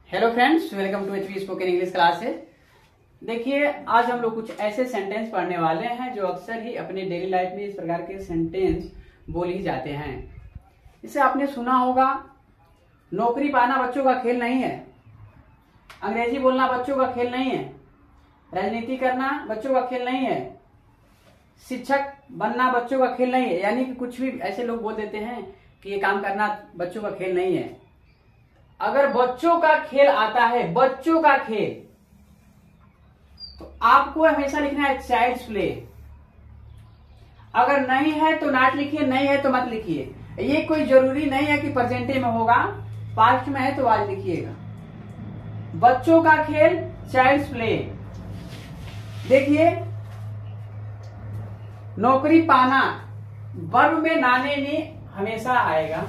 Hello friends, welcome to HV spoken English classes. देखिए, आज हम लोग कुछ ऐसे सेंटेंस पढ़ने वाले हैं जो अक्सर ही अपने डेली लाइफ में इस प्रकार के सेंटेंस बोल ही जाते हैं। इसे आपने सुना होगा, नौकरी पाना बच्चों का खेल नहीं है, अंग्रेजी बोलना बच्चों का खेल नहीं है, राजनीति करना बच्चों का खेल नहीं है, शिक्षक बनना बच्चों का खेल नहीं है। यानी कि कुछ भी ऐसे लोग बोल देते हैं कि ये काम करना बच्चों का खेल नहीं है। अगर बच्चों का खेल आता है, बच्चों का खेल, तो आपको हमेशा लिखना है चाइल्ड्स प्ले। अगर नहीं है तो नॉट लिखिए, नहीं है तो मत लिखिए। ये कोई जरूरी नहीं है कि प्रेजेंटे में होगा, पास्ट में है तो आज लिखिएगा। बच्चों का खेल, चाइल्ड्स प्ले। देखिए, नौकरी पाना, वर्ब में नाने ने हमेशा आएगा।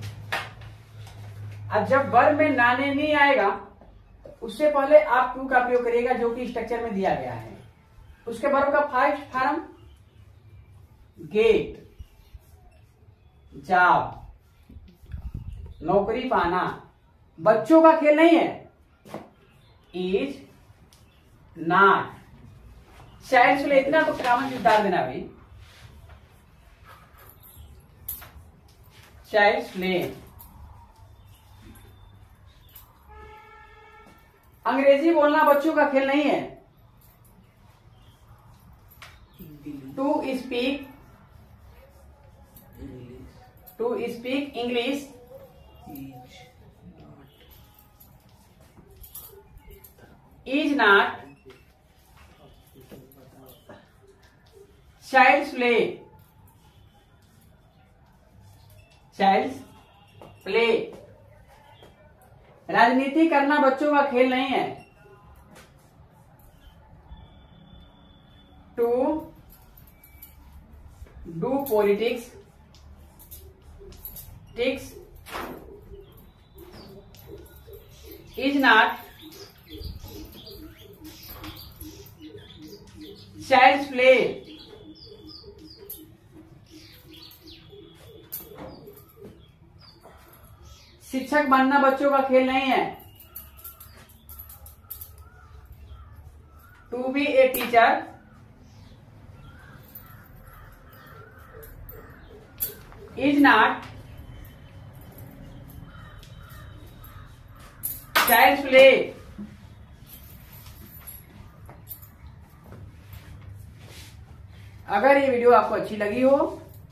अब जब वर्ब में नाने नहीं आएगा, उससे पहले आप टू का प्रयोग करिएगा जो कि स्ट्रक्चर में दिया गया है। उसके वर्ब का फर्स्ट फॉर्म गेट, जॉब, नौकरी पाना। बच्चों का खेल नहीं है, इज नॉट। चाइल्ड्स प्ले, इतना तो कॉमन उतार देना भाई, चाइल्ड्स प्ले। अंग्रेजी बोलना बच्चों का खेल नहीं है। To speak English is not child's play. Child's play. राजनीति करना बच्चों का खेल नहीं है। To do politics is not child's play. शिक्षक बनना बच्चों का खेल नहीं है। To be a teacher is not child's play. अगर ये वीडियो आपको अच्छी लगी हो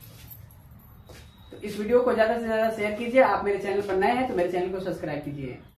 तो इस वीडियो को ज्यादा से ज्यादा शेयर कीजिए। आप मेरे चैनल पर नए हैं तो मेरे चैनल को सब्सक्राइब कीजिए।